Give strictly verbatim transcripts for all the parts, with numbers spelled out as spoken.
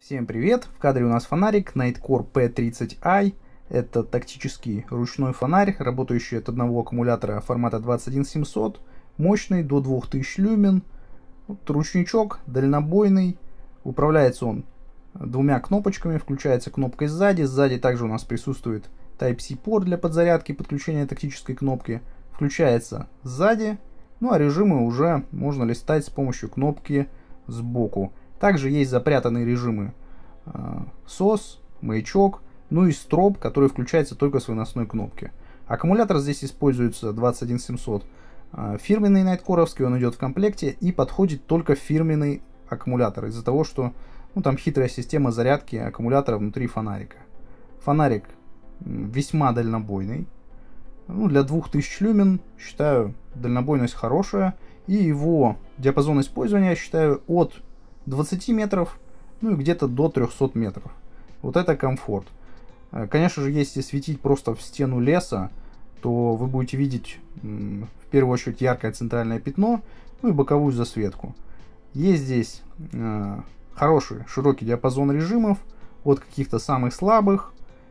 Всем привет! В кадре у нас фонарик Nitecore пи тридцать ай. Это тактический ручной фонарь, работающий от одного аккумулятора формата двадцать один семьсот, мощный, до двух тысяч люмен. Вот ручничок дальнобойный. Управляется он двумя кнопочками, включается кнопкой сзади. Сзади также у нас присутствует Type-C порт для подзарядки и подключения тактической кнопки. Включается сзади. Ну а режимы уже можно листать с помощью кнопки сбоку. Также есть запрятанные режимы э, сос, маячок, ну и строп, который включается только с выносной кнопки. Аккумулятор здесь используется двадцать один семьсот. Э, фирменный найткоровский, он идет в комплекте и подходит только фирменный аккумулятор. Из-за того, что ну, там хитрая система зарядки аккумулятора внутри фонарика. Фонарик весьма дальнобойный. Ну, для двух тысяч люмен, считаю, дальнобойность хорошая. И его диапазон использования, я считаю, от двадцати метров, ну и где-то до трёхсот метров. Вот это комфорт. Конечно же, если светить просто в стену леса, то вы будете видеть в первую очередь яркое центральное пятно, ну и боковую засветку. Есть здесь э, хороший широкий диапазон режимов, от каких-то самых слабых,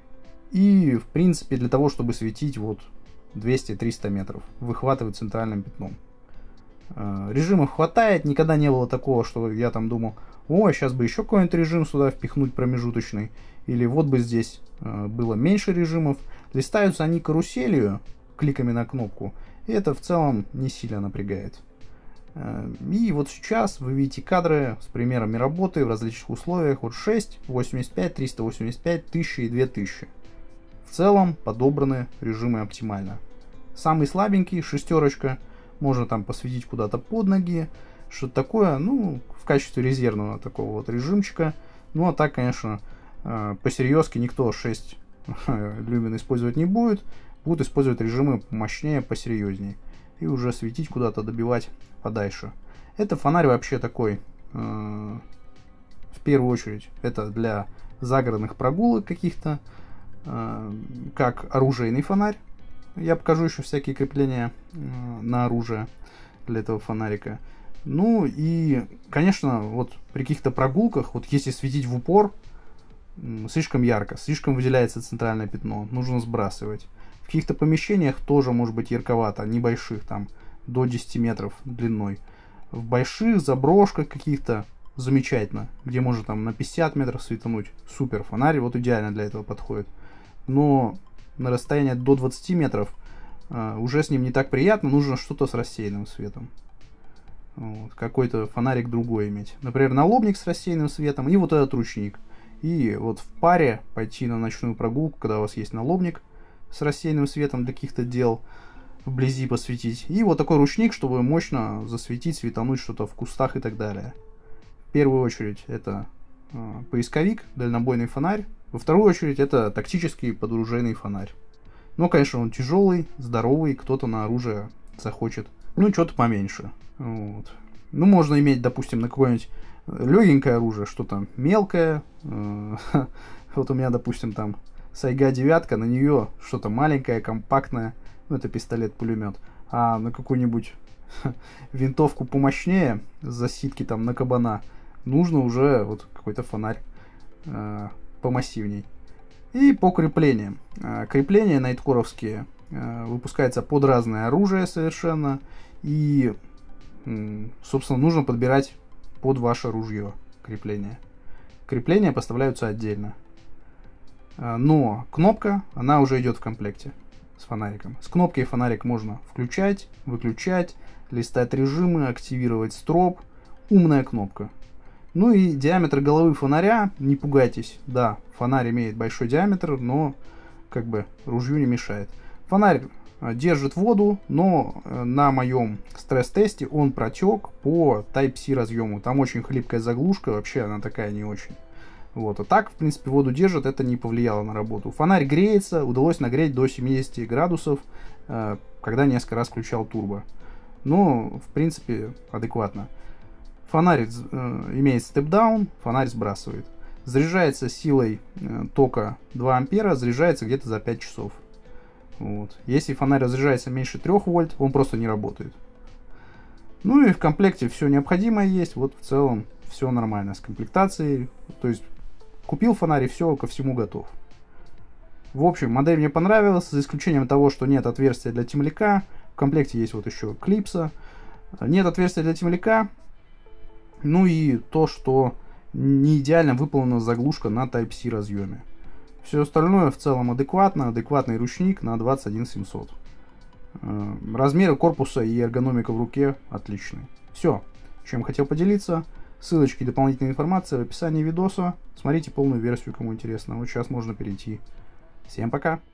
и в принципе для того, чтобы светить вот двести-триста метров, выхватывать центральным пятном. Режимов хватает, никогда не было такого, что я там думал, о, сейчас бы еще какой-нибудь режим сюда впихнуть промежуточный, или вот бы здесь э, было меньше режимов. Листаются они каруселью, кликами на кнопку, и это в целом не сильно напрягает. Э, и вот сейчас вы видите кадры с примерами работы в различных условиях от шесть, восемьдесят пять, триста восемьдесят пять, тысяча и две тысячи. В целом подобраны режимы оптимально. Самый слабенький, шестерочка, можно там посветить куда-то под ноги, что-то такое, ну, в качестве резервного такого вот режимчика. Ну, а так, конечно, посерьезки никто шесть люмен использовать не будет. Будут использовать режимы мощнее, посерьезнее. И уже светить куда-то, добивать подальше. Это фонарь вообще такой, в первую очередь, это для загородных прогулок каких-то, как оружейный фонарь. Я покажу еще всякие крепления э, на оружие для этого фонарика. Ну и, конечно, вот при каких-то прогулках, вот если светить в упор, э, слишком ярко, слишком выделяется центральное пятно, нужно сбрасывать. В каких-то помещениях тоже может быть ярковато, небольших, там, до десяти метров длиной. В больших заброшках каких-то замечательно, где можно там на пятьдесят метров светануть. Супер, фонарь вот идеально для этого подходит. Но на расстояние до двадцати метров uh, уже с ним не так приятно, нужно что-то с рассеянным светом. Вот, какой-то фонарик другой иметь. Например, налобник с рассеянным светом и вот этот ручник. И вот в паре пойти на ночную прогулку, когда у вас есть налобник с рассеянным светом для каких-то дел, вблизи посветить. И вот такой ручник, чтобы мощно засветить, светануть что-то в кустах и так далее. В первую очередь это uh, поисковик, дальнобойный фонарь. Во вторую очередь это тактический подоружейный фонарь. Но, конечно, он тяжелый, здоровый, кто-то на оружие захочет. Ну, что-то поменьше. Вот. Ну, можно иметь, допустим, на какое-нибудь легенькое оружие, что-то мелкое. Вот у меня, допустим, там Сайга девятка, на нее что-то маленькое, компактное. Ну, это пистолет-пулемет. А на какую-нибудь винтовку помощнее, с засидки там на кабана, нужно уже вот какой-то фонарь помассивней. И по креплениям. Крепления найткоровские выпускаются под разное оружие совершенно. И, собственно, нужно подбирать под ваше ружье крепления. Крепления поставляются отдельно. Но кнопка, она уже идет в комплекте с фонариком. С кнопкой фонарик можно включать, выключать, листать режимы, активировать строп. Умная кнопка. Ну и диаметр головы фонаря, не пугайтесь, да, фонарь имеет большой диаметр, но как бы ружью не мешает. Фонарь держит воду, но на моем стресс-тесте он протек по Type-C разъему. Там очень хлипкая заглушка, вообще она такая не очень. Вот, а так, в принципе, воду держит, это не повлияло на работу. Фонарь греется, удалось нагреть до семидесяти градусов, когда несколько раз включал турбо. Но, в принципе, адекватно. Фонарь э, имеет степ-даун, фонарь сбрасывает. Заряжается силой э, тока два ампера, заряжается где-то за пять часов. Вот. Если фонарь разряжается меньше трёх вольт, он просто не работает. Ну и в комплекте все необходимое есть. Вот в целом все нормально с комплектацией. То есть Купил фонарь и все, ко всему готов. В общем, модель мне понравилась, за исключением того, что нет отверстия для темляка. В комплекте есть вот еще клипса. Нет отверстия для темляка. Ну и то, что не идеально выполнена заглушка на Type-C разъеме. Все остальное в целом адекватно. Адекватный ручник на двадцать один семьсот. Размеры корпуса и эргономика в руке отличные. Все, чем хотел поделиться. Ссылочки и дополнительная информация в описании видоса. Смотрите полную версию, кому интересно. Вот сейчас можно перейти. Всем пока!